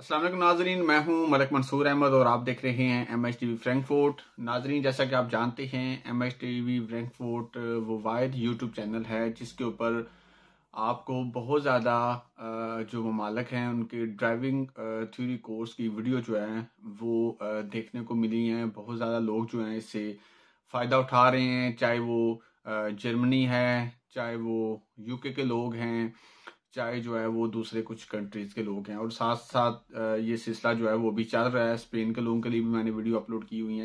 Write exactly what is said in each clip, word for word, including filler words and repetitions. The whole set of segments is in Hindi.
अस्सलाम वालेकुम नाजरीन, मैं हूं मलिक मंसूर अहमद और आप देख रहे हैं M H T V Frankfurt. नाजरीन, जैसा कि आप जानते हैं M H T V Frankfurt वो वाइड यूट्यूब चैनल है जिसके ऊपर आपको बहुत ज़्यादा जो ममालिक हैं उनके ड्राइविंग थ्योरी कोर्स की वीडियो जो है वो देखने को मिली हैं। बहुत ज़्यादा लोग जो हैं इससे फ़ायदा उठा रहे हैं, चाहे वो जर्मनी है, चाहे वो यूके के लोग हैं, चाहे जो है वो दूसरे कुछ कंट्रीज के लोग हैं। और साथ साथ ये सिलसिला जो है वो भी चल रहा है। स्पेन के लोगों के लिए भी मैंने वीडियो अपलोड की हुई हैं।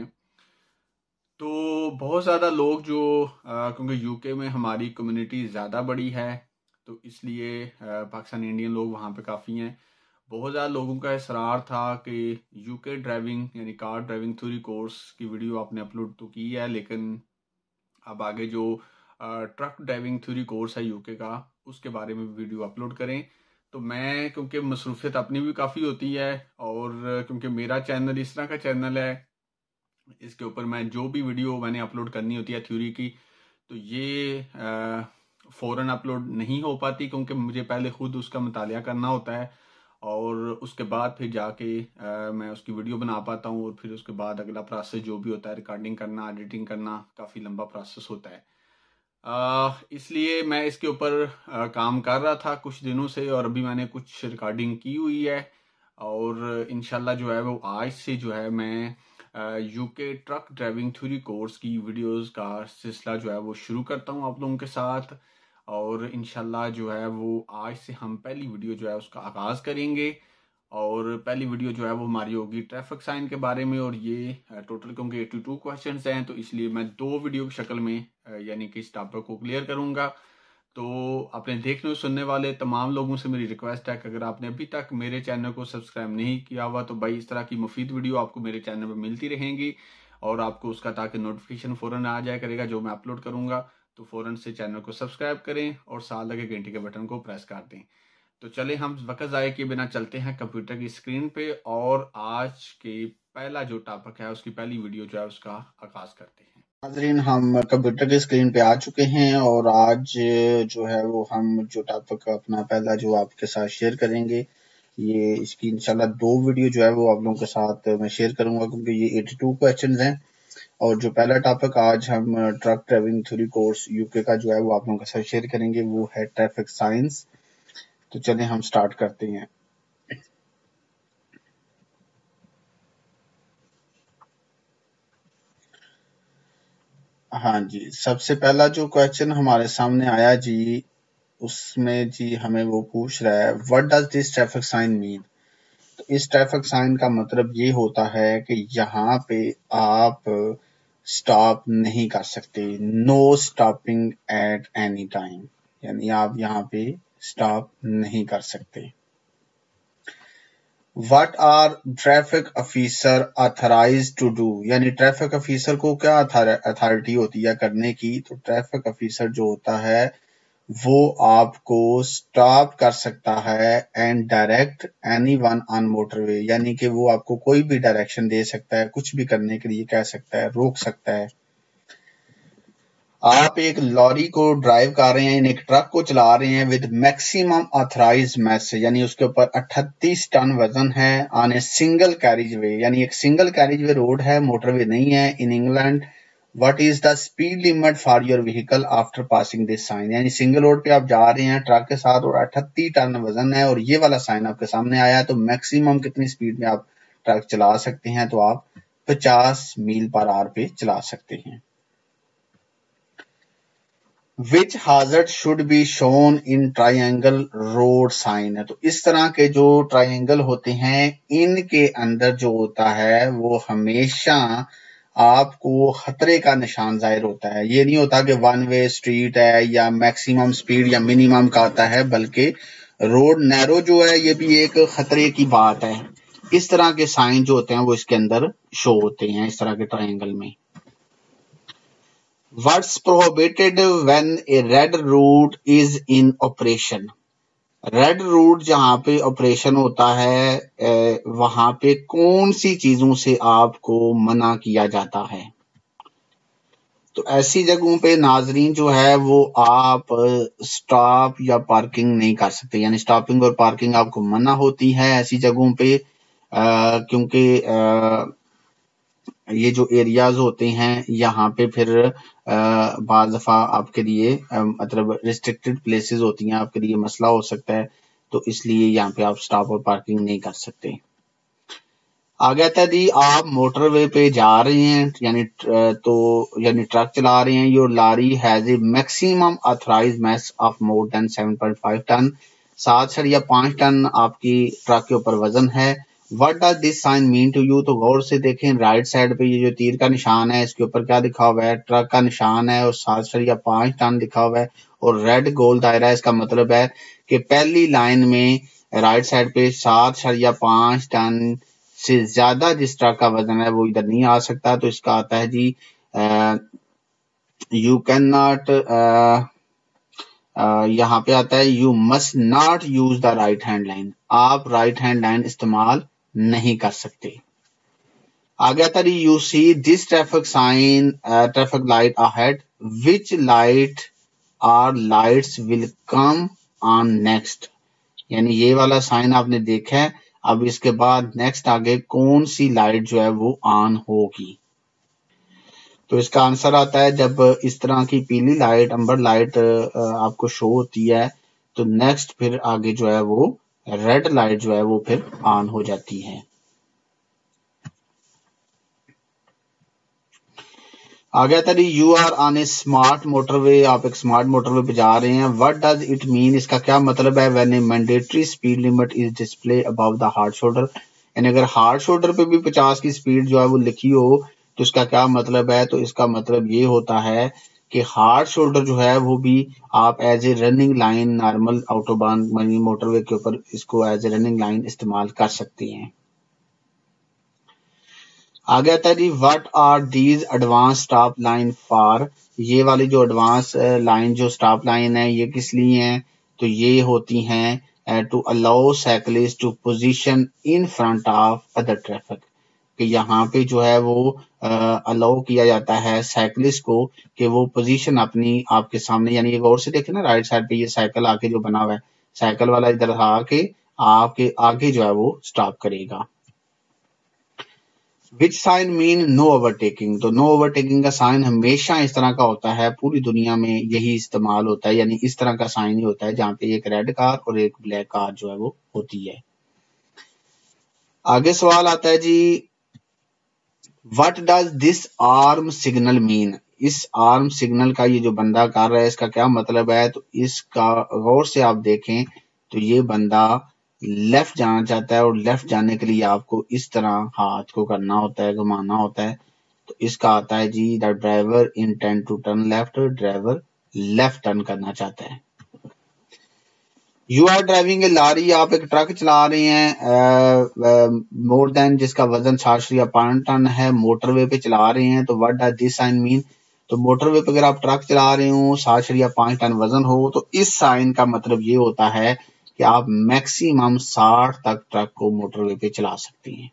तो बहुत ज़्यादा लोग जो क्योंकि यूके में हमारी कम्युनिटी ज़्यादा बड़ी है तो इसलिए पाकिस्तानी इंडियन लोग वहाँ पे काफ़ी हैं। बहुत ज़्यादा लोगों का इसरार था कि यूके ड्राइविंग यानी कार ड्राइविंग थ्योरी कोर्स की वीडियो आपने अपलोड तो की है, लेकिन अब आगे जो ट्रक ड्राइविंग थ्योरी कोर्स है यूके का उसके बारे में वीडियो अपलोड करें। तो मैं क्योंकि मसरूफियत अपनी भी काफ़ी होती है और क्योंकि मेरा चैनल इस तरह का चैनल है, इसके ऊपर मैं जो भी वीडियो मैंने अपलोड करनी होती है थ्योरी की तो ये फ़ौरन अपलोड नहीं हो पाती, क्योंकि मुझे पहले खुद उसका मुतालिया करना होता है और उसके बाद फिर जाके आ, मैं उसकी वीडियो बना पाता हूँ। और फिर उसके बाद अगला प्रोसेस जो भी होता है, रिकॉर्डिंग करना, एडिटिंग करना, काफ़ी लंबा प्रोसेस होता है। आ, इसलिए मैं इसके ऊपर आ, काम कर रहा था कुछ दिनों से और अभी मैंने कुछ रिकॉर्डिंग की हुई है और इंशाल्लाह जो है वो आज से जो है मैं UK truck driving theory course की वीडियोस का सिलसिला जो है वो शुरू करता हूँ आप लोगों के साथ। और इंशाल्लाह जो है वो आज से हम पहली वीडियो जो है उसका आगाज़ करेंगे और पहली वीडियो जो है वो हमारी होगी ट्रैफिक साइन के बारे में। और ये टोटल क्योंकि बयासी क्वेश्चंस हैं तो इसलिए मैं दो वीडियो की शक्ल में यानी कि इस टॉपिक को क्लियर करूंगा। तो अपने देखने और सुनने वाले तमाम लोगों से मेरी रिक्वेस्ट है कि अगर आपने अभी तक मेरे चैनल को सब्सक्राइब नहीं किया हुआ तो भाई इस तरह की मुफीद वीडियो आपको मेरे चैनल पर मिलती रहेंगी और आपको उसका ताकि नोटिफिकेशन फ़ौरन आ जाया करेगा जो मैं अपलोड करूंगा। तो फ़ौरन से चैनल को सब्सक्राइब करें और साथ लगे घंटे के बटन को प्रेस कर दें। तो चले हम वक्त ज़ाया किए बिना चलते हैं कंप्यूटर की स्क्रीन पे और आज के पहला जो टॉपिक है उसकी पहली वीडियो जो है उसका आगाज करते हैं। नाज़रीन, हम कंप्यूटर की स्क्रीन पे आ चुके हैं और आज जो है वो हम जो टॉपिक अपना पहला जो आपके साथ शेयर करेंगे, ये इसकी इंशाल्लाह दो वीडियो जो है वो आप लोगों के साथ मैं शेयर करूंगा क्योंकि ये बयासी क्वेश्चंस हैं। और जो पहला टॉपिक आज हम truck driving theory course UK का जो है वो आप लोगों के साथ शेयर करेंगे वो है ट्रैफिक साइंस। तो चलें हम स्टार्ट करते हैं। हाँ जी, सबसे पहला जो क्वेश्चन हमारे सामने आया जी, उसमें जी हमें वो पूछ रहा है what does this traffic sign mean. तो इस ट्रैफिक साइन का मतलब ये होता है कि यहाँ पे आप स्टॉप नहीं कर सकते, no stopping at any time, यानी आप यहाँ पे स्टॉप नहीं कर सकते। What are traffic officer authorise to do, यानी ट्रैफिक ऑफिसर को क्या अथॉरिटी होती है करने की। तो ट्रैफिक ऑफिसर जो होता है वो आपको स्टॉप कर सकता है and direct any one on motorway, यानी कि वो आपको कोई भी डायरेक्शन दे सकता है, कुछ भी करने के लिए कह सकता है, रोक सकता है। आप एक लॉरी को ड्राइव कर रहे हैं, एक ट्रक को चला रहे हैं विद मैक्सिमम ऑथराइज मैस, यानी उसके ऊपर अट्ठतीस टन वजन है, on a single carriageway, यानी एक सिंगल कैरिज वे रोड है, मोटरवे नहीं है in England. What is the speed limit for your vehicle after passing this sign, यानी सिंगल रोड पे आप जा रहे हैं ट्रक के साथ और अट्ठतीस टन वजन है और ये वाला साइन आपके सामने आया है, तो मैक्सिमम कितनी स्पीड में आप ट्रक चला सकते हैं। तो आप पचास मील पर आवर पे चला सकते हैं। Which hazard should be shown in triangle road sign, है तो इस तरह के जो ट्रायंगल होते हैं इनके अंदर जो होता है वो हमेशा आपको खतरे का निशान जाहिर होता है। ये नहीं होता कि वन वे स्ट्रीट है या मैक्सिमम स्पीड या मिनिमम का आता है, बल्कि रोड नैरो जो है ये भी एक खतरे की बात है। इस तरह के साइन जो होते हैं वो इसके अंदर शो होते हैं इस तरह के ट्रायंगल में। What's prohibited when a red route is in operation? Red route जहां पे ऑपरेशन होता है वहां पे कौन सी चीजों से आपको मना किया जाता है। तो ऐसी जगहों पे नाजरीन जो है वो आप स्टॉप या पार्किंग नहीं कर सकते, यानी स्टॉपिंग और पार्किंग आपको मना होती है ऐसी जगहों पे, आ, क्योंकि आ, ये जो एरियाज होते हैं यहाँ पे फिर बाज़ दफ़ा आपके लिए आ, मतलब रिस्ट्रिक्टेड प्लेसेस होती हैं, आपके लिए मसला हो सकता है, तो इसलिए यहाँ पे आप स्टॉप और पार्किंग नहीं कर सकते। आगे आता है जी, आप मोटरवे पे जा रहे हैं यानी तो यानी ट्रक चला रहे हैं, your lorry has a maximum authorised mass of more than seven point five ton, सात से या पांच टन आपकी ट्रक के ऊपर वजन है। What does this sign mean to you? तो गौर से देखें, राइट साइड पे ये जो तीर का निशान है इसके ऊपर क्या लिखा हुआ है? ट्रक का निशान है और सात से या पांच टन लिखा हुआ है, और रेड गोल दायरा है। इसका मतलब है कि पहली लाइन में राइट साइड पे सात से या पांच टन से ज्यादा जिस ट्रक का वजन है वो इधर नहीं आ सकता। तो इसका आता है जी, यू कैन नॉट, यहाँ पे आता है you must not use the right hand line, आप राइट हैंड लाइन इस्तेमाल नहीं कर सकते। आगे आता है you see this traffic sign traffic light ahead, which light or lights will come on next, यानी ये वाला साइन आपने देखा है, अब इसके बाद नेक्स्ट आगे कौन सी लाइट जो है वो ऑन होगी। तो इसका आंसर आता है जब इस तरह की पीली लाइट, अंबर लाइट आपको शो होती है, तो नेक्स्ट फिर आगे जो है वो रेड लाइट जो है वो फिर ऑन हो जाती है। आगे आता है you are on a smart motorway, आप एक स्मार्ट मोटरवे पे जा रहे हैं। What does it mean? इसका क्या मतलब है? When a mandatory speed limit is display above the hard shoulder, यानी अगर हार्ड शोल्डर पे भी पचास की स्पीड जो है वो लिखी हो तो इसका क्या मतलब है? तो इसका मतलब ये होता है कि हार्ड शोल्डर जो है वो भी आप as a running line normal autobahn motorway के ऊपर इसको एज ए रनिंग लाइन इस्तेमाल कर सकते हैं। आगे आता है जी, what are these advance stop line for, ये वाली जो एडवांस लाइन जो स्टॉप लाइन है ये किस लिए है? तो ये होती हैं to allow cyclist to position in front of other traffic, कि यहाँ पे जो है वो अलाउ किया जाता है साइकिलिस्ट को कि वो पोजीशन अपनी आपके सामने, यानी एक और से देखे ना राइट साइड पे ये साइकिल आके जो बना हुआ है, साइकिल वाला इधर आके आपके आगे जो है वो स्टॉप करेगा। Which sign mean no overtaking, तो नो ओवरटेकिंग का साइन हमेशा इस तरह का होता है, पूरी दुनिया में यही इस्तेमाल होता है, यानी इस तरह का साइन ही होता है जहां पे एक रेड कार और एक ब्लैक कार जो है वो होती है। आगे सवाल आता है जी, what does this arm signal mean, इस आर्म सिग्नल का ये जो बंदा कर रहा है इसका क्या मतलब है? तो इसका गौर से आप देखें तो ये बंदा लेफ्ट जाना चाहता है और लेफ्ट जाने के लिए आपको इस तरह हाथ को करना होता है, घुमाना होता है। तो इसका आता है जी, the driver intend to turn left, driver left turn करना चाहता है। You are driving a lorry, आप एक ट्रक चला रहे हैं मोर देन जिसका वजन साठ या पांच टन है, मोटरवे पे चला रहे हैं। तो what does this sign mean? तो मोटरवे पे अगर आप ट्रक चला रहे हो साठ या पांच टन वजन हो तो इस साइन का मतलब ये होता है कि आप मैक्सिमम साठ तक ट्रक को मोटरवे पे चला सकते हैं।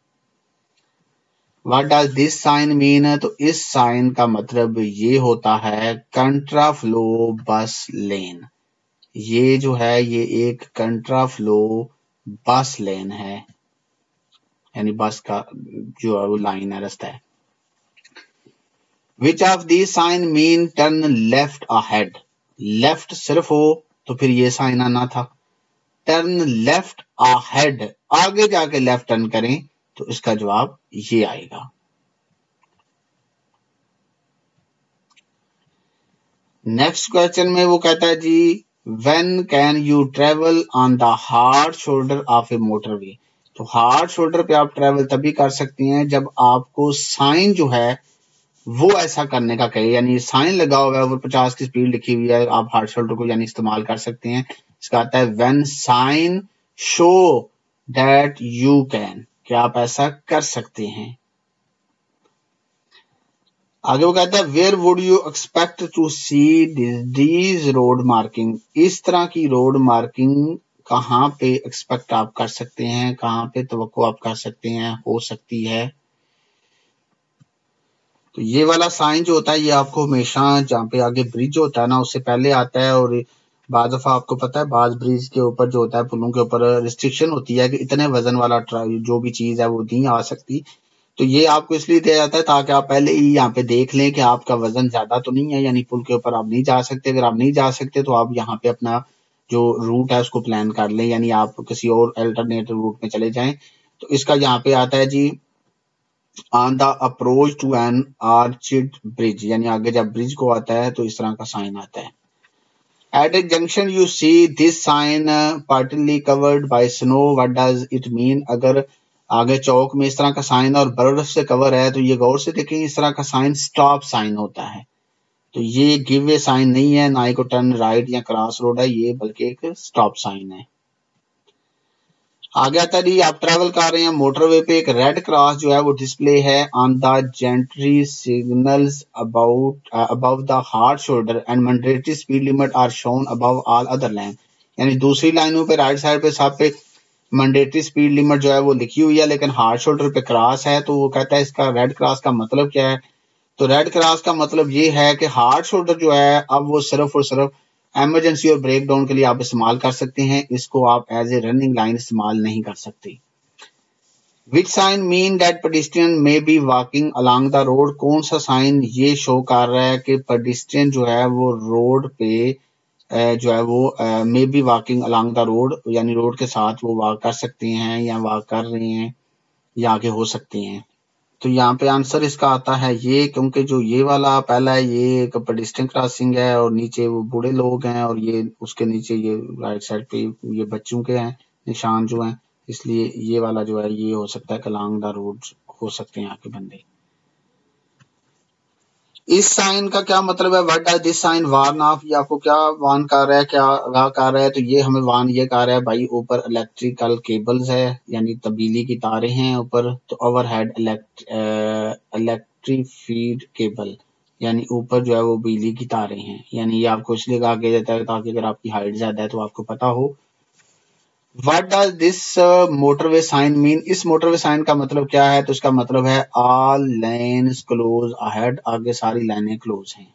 What does this sign mean? तो इस साइन का मतलब ये होता है कंट्रा फ्लो बस लेन, ये जो है ये एक कंट्रा फ्लो बस लेन है, यानी बस का जो है वो लाइन है, रास्ता है। Which of the sign mean turn left ahead, left सिर्फ हो तो फिर ये साइन आना था, टर्न लेफ्ट अहेड आगे जाके लेफ्ट टर्न करें तो इसका जवाब ये आएगा। नेक्स्ट क्वेश्चन में वो कहता है जी, when can you travel on the hard shoulder of a motorway, तो हार्ड शोल्डर पे आप ट्रेवल तभी कर सकती हैं जब आपको साइन जो है वो ऐसा करने का कहे, यानी साइन लगा हुआ है और पचास की स्पीड लिखी हुई है, आप हार्ड शोल्डर को यानी इस्तेमाल कर सकते हैं। इसका आता है when sign show that you can, कि आप ऐसा कर सकते हैं। आगे वो कहता है where would you expect to see these road marking, इस तरह की रोड मार्किंग कहाँ पे एक्सपेक्ट आप कर सकते हैं, कहाँ पे तवक्को आप कर सकते हैं हो सकती है। तो ये वाला साइन जो होता है ये आपको हमेशा जहाँ पे आगे ब्रिज होता है ना उससे पहले आता है, और बाद दफा आपको पता है बाज ब्रिज के ऊपर जो होता है पुलों के ऊपर रिस्ट्रिक्शन होती है कि इतने वजन वाला जो भी चीज है वो नहीं आ सकती। तो ये आपको इसलिए दिया जाता है ताकि आप पहले ही यहाँ पे देख लें कि आपका वजन ज्यादा तो नहीं है, यानी पुल के ऊपर आप नहीं जा सकते। अगर आप नहीं जा सकते तो आप यहाँ पे अपना जो रूट है उसको प्लान कर लें, यानी आप किसी और अल्टरनेटिव रूट में चले जाएं। तो इसका यहाँ पे आता है जी on the approach to an arched bridge, यानी आगे जब ब्रिज को आता है तो इस तरह का साइन आता है। At a junction you see this sign uh, partly covered by snow. What does it mean? अगर आगे चौक में इस तरह का साइन और बर्फ से कवर है तो ये गौर से देखें, इस तरह का साइन स्टॉप साइन होता है। तो ये गिव वे साइन नहीं है, ना ही को टर्न राइट या क्रॉस रोड है, ये बल्कि एक स्टॉप साइन है। आगे आता है जी, आप ट्रैवल कर रहे हैं मोटरवे पे, एक रेड क्रॉस जो है वो डिस्प्ले है on the gantry signals about above the hard shoulder and mandatory speed limit are shown above all other line. यानी दूसरी लाइनों पे राइट साइड पे सब पे मैंडेटरी स्पीड लिमिट जो है वो लिखी हुई है, लेकिन हार्ड शोल्डर पे क्रॉस है। तो वो कहता है इसका रेड क्रॉस का मतलब क्या है? तो रेड क्रॉस का मतलब ये है कि हार्ड शोल्डर जो है अब वो सिर्फ और सिर्फ एमरजेंसी और ब्रेक डाउन के लिए आप इस्तेमाल कर सकते हैं, इसको आप एज ए रनिंग लाइन इस्तेमाल नहीं कर सकते। Which sign mean that pedestrian may be walking along the road? कौन सा साइन ये शो कर रहा है कि पेडिस्ट्रियन जो है वो रोड पे जो है वो may be walking along the road, यानी रोड के साथ वो वॉक कर सकते हैं या वॉक कर रहे हैं या आगे हो सकते हैं। तो यहाँ पे आंसर इसका आता है ये, क्योंकि जो ये वाला पहला है ये एक पेडिस्ट्रियन क्रॉसिंग है और नीचे वो बूढ़े लोग हैं, और ये उसके नीचे ये राइट साइड पे ये बच्चों के हैं निशान जो हैं, इसलिए ये वाला जो है ये हो सकता है अलोंग द रोड हो सकते हैं यहाँ के बंदे। इस साइन का क्या मतलब है? What does this sign warn of? ये आपको क्या वार्न कर रहा है, क्या आगाह कर रहा है? तो ये हमें वार्न ये कर रहा है भाई ऊपर इलेक्ट्रिकल केबल्स है, यानी तब्दीली की तारें हैं ऊपर। तो ओवरहेड इलेक्ट्रिफीड केबल, यानी ऊपर जो है वो बिजली की तारें हैं। यानी ये आपको इसलिए कहा गया जाता है ताकि अगर आपकी हाइट ज्यादा है तो आपको पता हो। What does this uh, motorway sign mean? इस मोटरवे साइन का मतलब क्या है? तो इसका मतलब है all lanes close ahead, आगे सारी लाइनें क्लोज हैं।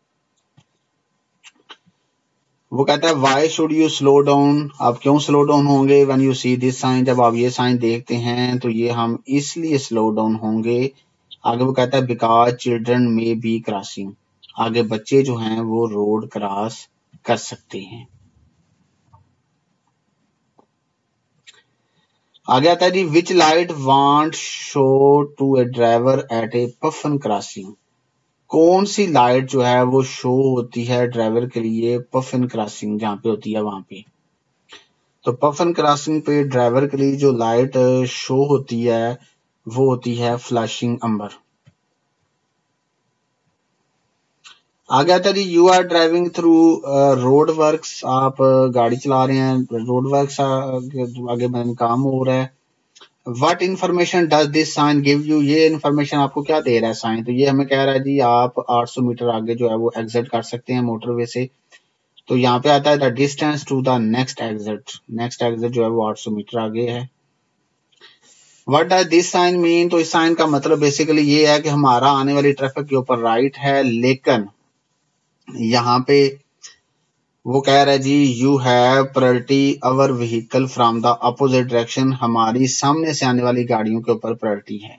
वो कहता है why should you slow down? आप क्यों स्लो डाउन होंगे? when you see this sign, जब आप ये साइन देखते हैं तो ये हम इसलिए स्लो डाउन होंगे। आगे वो कहता है because children may be crossing, आगे बच्चे जो हैं वो रोड क्रॉस कर सकते हैं। आगे आता है जी which light want show to a driver at a puffin crossing? कौन सी लाइट जो है वो शो होती है ड्राइवर के लिए पफन क्रॉसिंग जहां पे होती है वहां पे? तो पफन क्रॉसिंग पे ड्राइवर के लिए जो लाइट शो होती है वो होती है फ्लैशिंग अंबर। आगे आता है जी you are driving through road works, आप गाड़ी चला रहे हैं रोड वर्क्स आगे में काम हो रहा है। What information does this sign give you? ये इन्फॉर्मेशन आपको क्या दे रहा है साइन? तो ये हमें कह रहा है जी आप आठ सौ मीटर आगे जो है वो एग्जिट कर सकते हैं मोटरवे से। तो यहाँ पे आता है the distance to the next exit, next exit जो है वो आठ सौ मीटर आगे है। What does this sign mean? तो इस साइन का मतलब बेसिकली ये है कि हमारा आने वाली ट्रैफिक के ऊपर राइट है, लेकिन यहाँ पे वो कह रहा है जी you have priority over vehicle from the opposite direction, हमारी सामने से आने वाली गाड़ियों के ऊपर प्रायोरिटी है।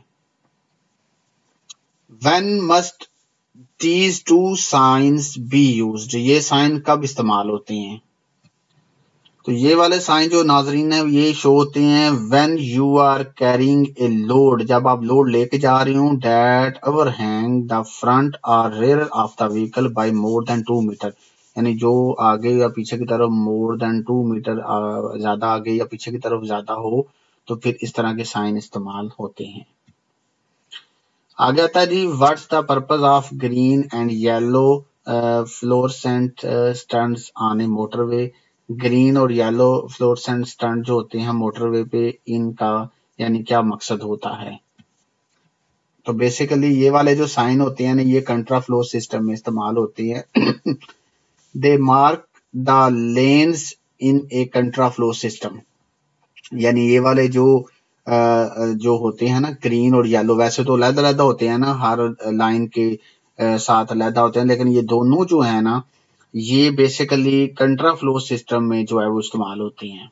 When must these two signs be used? ये साइन कब इस्तेमाल होते हैं? तो ये वाले साइन जो नाजरीन है ये शो होते हैं when you are carrying a load, जब आप लोड लेके जा रहे हो, that overhang the front or rear of the vehicle by more than two meter, यानी जो आगे या पीछे की तरफ मोर देन टू मीटर ज्यादा आगे या पीछे की तरफ ज्यादा हो तो फिर इस तरह के साइन इस्तेमाल होते हैं। आगे आता है जी what's the purpose of green and yellow fluorescent stands on a motorway? Green और येलो फ्लोरेसेंट स्टैंड जो होते हैं मोटरवे पे, इनका यानी क्या मकसद होता है? तो बेसिकली ये वाले जो साइन होते हैं ना ये कंट्रा फ्लो सिस्टम में इस्तेमाल होती है। They mark the lanes in a contraflow system, यानी ये वाले जो जो होते हैं ना ग्रीन और येलो, वैसे तो अलग अलग होते हैं ना, हर लाइन के साथ अलग होते हैं, लेकिन ये दोनों जो है ना ये बेसिकली कंट्रा फ्लो सिस्टम में जो है वो इस्तेमाल होते हैं।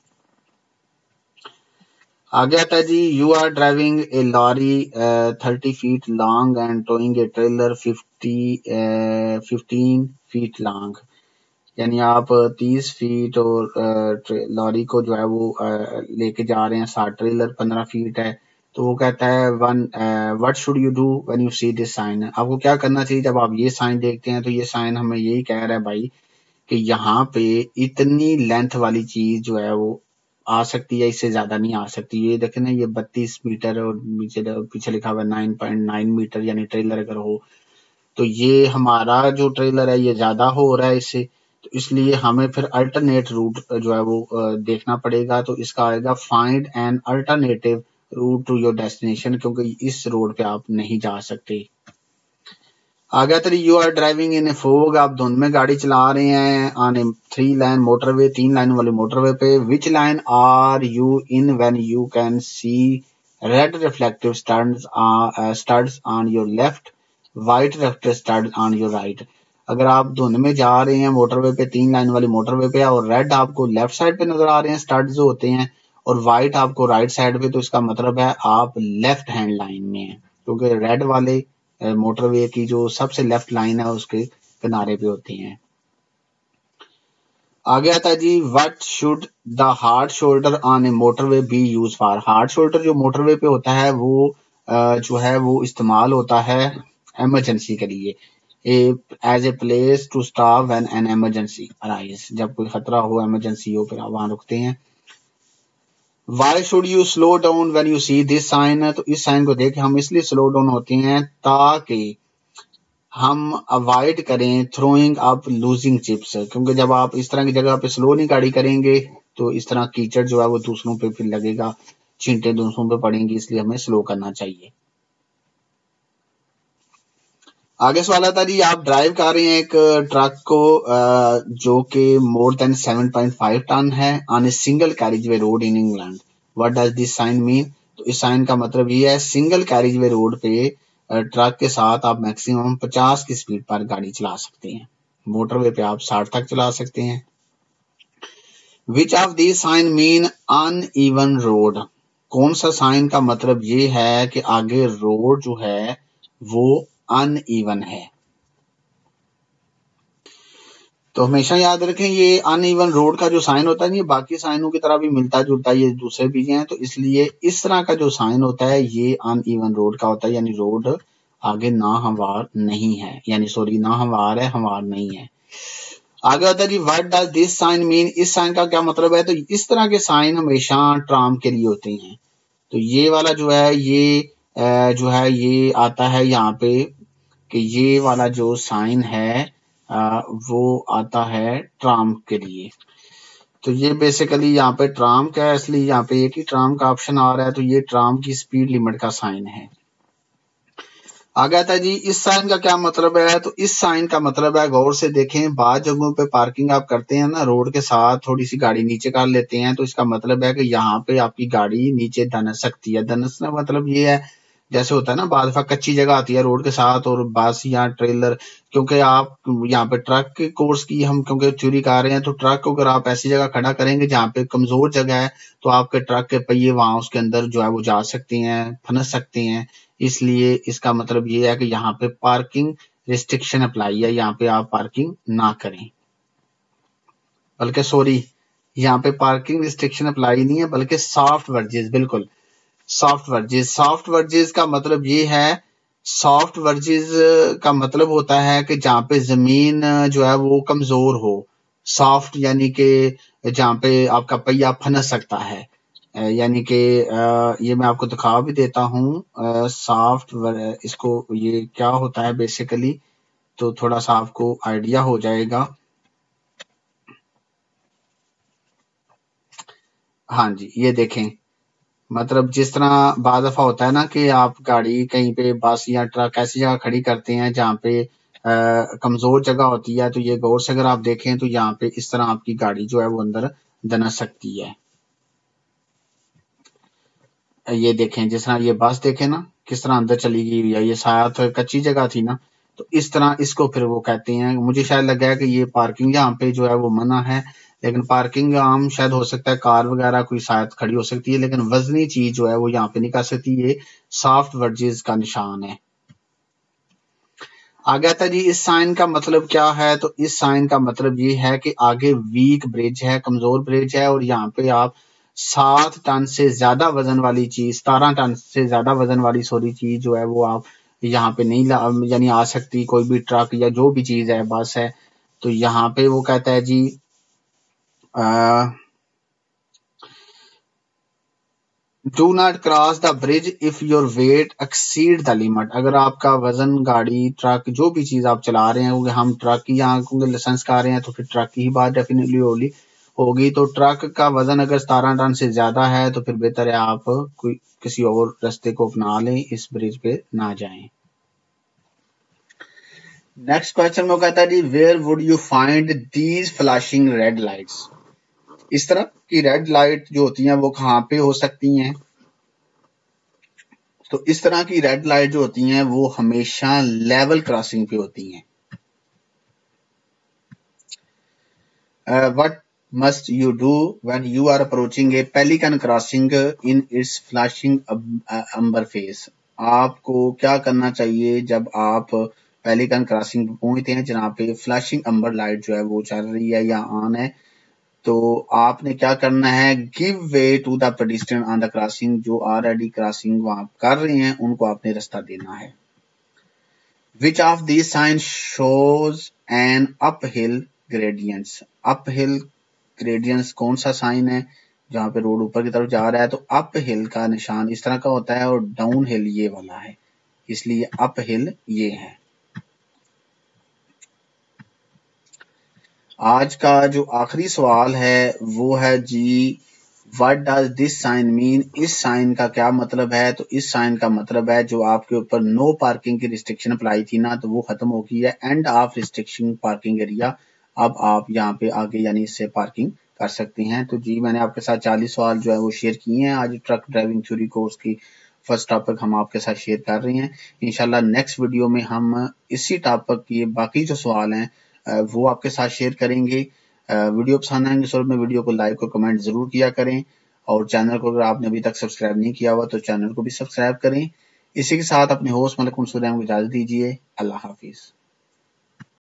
आगे आता है जी, you are driving a lorry thirty feet long and towing a trailer fifty fifteen feet long, यानी आप तीस फीट और लॉरी को जो है वो लेके जा रहे हैं, साथ ट्रेलर पंद्रह फीट है। तो वो कहता है one what should you do when you see this sign, आपको क्या करना चाहिए जब आप ये साइन देखते हैं। तो ये साइन हमें यही कह रहा है भाई कि यहाँ पे इतनी लेंथ वाली चीज जो है वो आ सकती है, इससे ज्यादा नहीं आ सकती। ये देखें ना, ये बत्तीस मीटर और नीचे पीछे लिखा हुआ है नाइन पॉइंट नाइन मीटर, यानी ट्रेलर अगर हो तो ये हमारा जो ट्रेलर है ये ज्यादा हो रहा है इससे, तो इसलिए हमें फिर अल्टरनेट रूट जो है वो देखना पड़ेगा। तो इसका आएगा find an alternative route to your destination, क्योंकि इस रोड पे आप नहीं जा सकते। आगे तरी you are driving in a fog, आप धुंध में गाड़ी चला रहे हैं on a three line motorway, तीन लाइन वाले मोटरवे पे। Which line are you in when you can see red reflective studs studs on your left, white reflective studs on your right. अगर आप धुंध में जा रहे हैं मोटरवे पे, तीन लाइन वाली मोटरवे पे, और रेड आपको लेफ्ट साइड पे नजर आ रहे हैं स्टड्स जो होते हैं, और व्हाइट आपको राइट साइड पे, तो इसका मतलब है आप लेफ्ट हैंड लाइन में हैं, क्योंकि रेड वाले मोटरवे की जो सबसे लेफ्ट लाइन है उसके किनारे पे होती हैं। आगे आता है जी, what should the hard shoulder on a motorway be use for, hard shoulder जो मोटरवे पे होता है वो जो है वो इस्तेमाल होता है इमरजेंसी के लिए, as a place to stop when an emergency arise, जब कोई खतरा हो, इमरजेंसी हो, फिर आप वहां रुकते हैं। Why should you slow down when you see this sign, तो इस साइन को देख हम इसलिए स्लो डाउन होते हैं ताकि हम अवॉइड करें थ्रोइंग अप लूजिंग चिप्स, क्योंकि जब आप इस तरह की जगह पे स्लो नहीं गाड़ी करेंगे तो इस तरह कीचड़ जो है वो दूसरों पे फिर लगेगा, छींटे दूसरों पे पड़ेंगी, इसलिए हमें स्लो करना चाहिए। आगे सवाल आता है जी, आप ड्राइव कर रहे हैं एक ट्रक को जो कि more than seven point five ton है on a single carriage way road in England, what does this sign mean, तो इस साइन का मतलब ये है सिंगल कैरेज वे रोड पे ट्रक के साथ आप मैक्सिमम पचास की स्पीड पर गाड़ी चला सकते हैं, मोटरवे पे आप साठ तक चला सकते हैं। Which of this sign mean uneven road, कौन सा साइन का मतलब ये है कि आगे रोड जो है वो अनइवन है। तो हमेशा याद रखें ये अनइवन रोड का जो साइन होता है ये बाकी साइनों की तरह भी मिलता जुलता है, ये दूसरे भी हैं, तो इसलिए इस तरह का जो साइन होता है ये अनइवन रोड का होता है, यानी रोड आगे ना हमवार नहीं है, यानी सॉरी ना हमवार है, हमवार नहीं है। आगे होता है कि what does this sign mean, इस साइन का क्या मतलब है, तो इस तरह के साइन हमेशा ट्राम के लिए होते हैं। तो ये वाला जो है ये जो है ये आता है यहाँ पे कि ये वाला जो साइन है आ, वो आता है ट्राम के लिए। तो ये बेसिकली यहाँ पे ट्राम का है, इसलिए यहाँ पे एक ही ट्राम का ऑप्शन आ रहा है, तो ये ट्राम की स्पीड लिमिट का साइन है। आगे आता है जी, इस साइन का क्या मतलब है, तो इस साइन का मतलब है, गौर से देखें, बाद जगहों पे पार्किंग आप करते हैं ना रोड के साथ, थोड़ी सी गाड़ी नीचे कर लेते हैं, तो इसका मतलब है कि यहाँ पे आपकी गाड़ी नीचे दनस सकती है। दनसना मतलब ये है, जैसे होता है ना बाद दफा कच्ची जगह आती है रोड के साथ और बस या ट्रेलर, क्योंकि आप यहाँ पे ट्रक के कोर्स की हम क्योंकि चोरी कर रहे हैं, तो ट्रक को अगर आप ऐसी जगह खड़ा करेंगे जहाँ पे कमजोर जगह है, तो आपके ट्रक के पहिए वहां उसके अंदर जो है वो जा सकते हैं, फंस सकते हैं, इसलिए इसका मतलब ये है कि यहाँ पे पार्किंग रिस्ट्रिक्शन अप्लाई है, यहाँ पे आप पार्किंग ना करें, बल्कि सॉरी यहाँ पे पार्किंग रिस्ट्रिक्शन अप्लाई नहीं है, बल्कि सॉफ्ट वर्जेस, बिल्कुल सॉफ्ट वर्जेस। सॉफ्ट वर्जेस का मतलब ये है, सॉफ्ट वर्जेस का मतलब होता है कि जहाँ पे जमीन जो है वो कमजोर हो, सॉफ्ट यानी कि जहाँ पे आपका पहिया फंस सकता है, यानी कि ये मैं आपको दिखा भी देता हूँ सॉफ्ट, इसको ये क्या होता है बेसिकली, तो थोड़ा सा आपको आइडिया हो जाएगा। हाँ जी, ये देखें, मतलब जिस तरह बाद दफा होता है ना कि आप गाड़ी कहीं पे बस या ट्रक ऐसी जगह खड़ी करते हैं जहाँ पे आ, कमजोर जगह होती है, तो ये गौर से अगर आप देखें तो यहाँ पे इस तरह आपकी गाड़ी जो है वो अंदर दनस सकती है। ये देखें, जिस तरह ये बस देखें ना किस तरह अंदर चली गई हुई है, ये साथ कच्ची जगह थी ना, तो इस तरह इसको फिर वो कहते हैं। मुझे शायद लगा है कि ये पार्किंग यहाँ पे जो है वो मना है, लेकिन पार्किंग आम शायद हो सकता है कार वगैरह कोई शायद खड़ी हो सकती है, लेकिन वजनी चीज जो है वो यहाँ पे नहीं कर सकती। ये सॉफ्ट वर्जेस का निशान है। आगे आता जी इस साइन का मतलब क्या है, तो इस साइन का मतलब ये है कि आगे वीक ब्रिज है, कमजोर ब्रिज है, और यहाँ पे आप सात टन से ज्यादा वजन वाली चीज, सतारह टन से ज्यादा वजन वाली सॉरी चीज जो है वो आप यहाँ पे नहीं ला यानी आ सकती, कोई भी ट्रक या जो भी चीज है, बस है। तो यहाँ पे वो कहता है जी आ, do not cross the bridge if your weight exceed the limit. अगर आपका वजन, गाड़ी, ट्रक, जो भी चीज आप चला रहे हैं, क्योंकि हम ट्रक की यहाँ क्योंकि लाइसेंस कर रहे हैं तो फिर ट्रक की ही बात डेफिनेटली होगी होगी तो ट्रक का वजन अगर सतारह टन से ज्यादा है तो फिर बेहतर है आप कोई किसी और रास्ते को अपना लें, इस ब्रिज पे ना जाएं। नेक्स्ट क्वेश्चन में कहता है जी where would you find these flashing red lights. इस तरह की रेड लाइट जो होती हैं वो कहाँ पे हो सकती हैं, तो इस तरह की रेड लाइट जो होती हैं वो हमेशा लेवल क्रॉसिंग पे होती हैं। What must you do when you are approaching a pelican crossing in its flashing amber face. आपको क्या करना चाहिए जब आप पेलिकन क्रॉसिंग पे पहुंचते हैं जहां पे फ्लैशिंग अंबर लाइट जो है वो चल रही है या ऑन है, तो आपने क्या करना है, give way to the pedestrian on the crossing. जो ऑलरेडी क्रॉसिंग वहां कर रहे हैं उनको आपने रास्ता देना है। Which of these sign shows an uphill gradients. Uphill gradients कौन सा साइन है जहां पे रोड ऊपर की तरफ जा रहा है, तो अपहिल का निशान इस तरह का होता है और डाउन हिल ये वाला है, इसलिए अपहिल ये है। आज का जो आखिरी सवाल है वो है जी what does this sign mean. इस साइन का क्या मतलब है, तो इस साइन का मतलब है जो आपके ऊपर नो पार्किंग की रिस्ट्रिक्शन अप्लाई थी ना, तो वो खत्म हो गई है, end of restriction parking area. अब आप यहाँ पे आगे यानी इससे पार्किंग कर सकते हैं। तो जी मैंने आपके साथ चालीस सवाल जो है वो शेयर किए हैं आज ट्रक ड्राइविंग थ्योरी कोर्स की फर्स्ट टॉपिक हम आपके साथ शेयर कर रहे हैं। इंशाल्लाह नेक्स्ट वीडियो में हम इसी टॉपिक के बाकी जो सवाल हैं वो आपके साथ शेयर करेंगे। वीडियो पसंद आएंगे सर में वीडियो को लाइक और कमेंट जरूर किया करें, और चैनल को अगर आपने अभी तक सब्सक्राइब नहीं किया हुआ तो चैनल को भी सब्सक्राइब करें। इसी के साथ अपने होस्ट मलिक मंसूर अहमद को इजाजत दीजिए। अल्लाह हाफिज।